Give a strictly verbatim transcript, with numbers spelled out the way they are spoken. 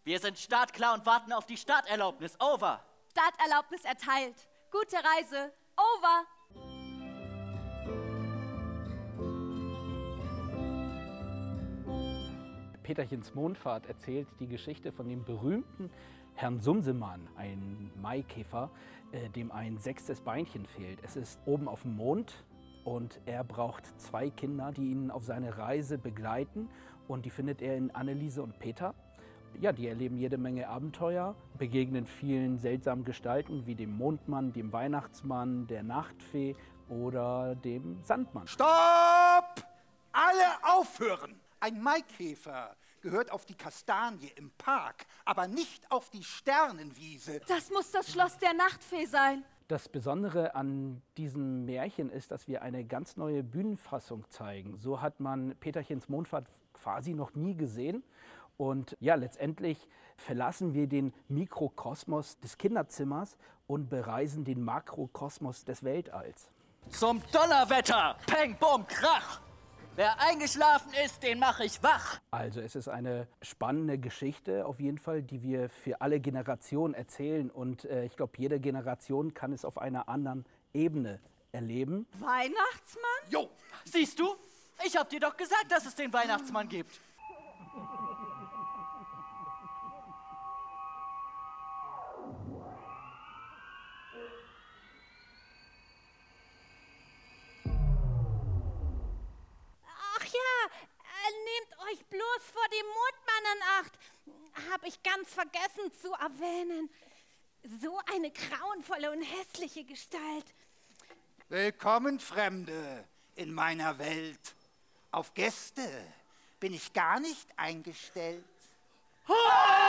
Wir sind startklar und warten auf die Starterlaubnis. Over. Starterlaubnis erteilt. Gute Reise. Over. Peterchens Mondfahrt erzählt die Geschichte von dem berühmten Herrn Sumsemann, ein Maikäfer, äh, dem ein sechstes Beinchen fehlt. Es ist oben auf dem Mond und er braucht zwei Kinder, die ihn auf seine Reise begleiten. Und die findet er in Anneliese und Peter. Ja, die erleben jede Menge Abenteuer, begegnen vielen seltsamen Gestalten wie dem Mondmann, dem Weihnachtsmann, der Nachtfee oder dem Sandmann. Stopp! Alle aufhören! Ein Maikäfer gehört auf die Kastanie im Park, aber nicht auf die Sternenwiese. Das muss das Schloss der Nachtfee sein. Das Besondere an diesem Märchen ist, dass wir eine ganz neue Bühnenfassung zeigen. So hat man Peterchens Mondfahrt quasi noch nie gesehen. Und ja, letztendlich verlassen wir den Mikrokosmos des Kinderzimmers und bereisen den Makrokosmos des Weltalls. Zum Donnerwetter! Peng, bum, krach! Wer eingeschlafen ist, den mache ich wach. Also es ist eine spannende Geschichte auf jeden Fall, die wir für alle Generationen erzählen. Und äh, ich glaube, jede Generation kann es auf einer anderen Ebene erleben. Weihnachtsmann? Jo, siehst du? Ich hab dir doch gesagt, dass es den Weihnachtsmann gibt. Nehmt euch bloß vor dem Mondmann in Acht. Hab ich ganz vergessen zu erwähnen. So eine grauenvolle und hässliche Gestalt. Willkommen, Fremde, in meiner Welt. Auf Gäste bin ich gar nicht eingestellt. Ah!